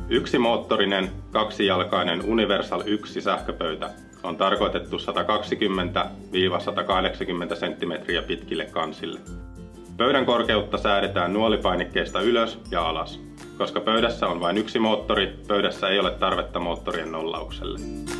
Yksimoottorinen, kaksijalkainen Universal 1 sähköpöytä on tarkoitettu 120–180 cm pitkille kansille. Pöydän korkeutta säädetään nuolipainikkeesta ylös ja alas. Koska pöydässä on vain yksi moottori, pöydässä ei ole tarvetta moottorien nollaukselle.